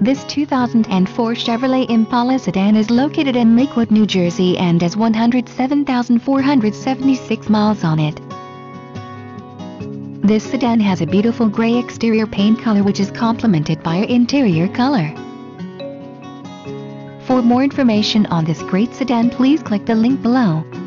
This 2004 Chevrolet Impala sedan is located in Lakewood, New Jersey and has 107,476 miles on it. This sedan has a beautiful gray exterior paint color which is complemented by an interior color. For more information on this great sedan, please click the link below.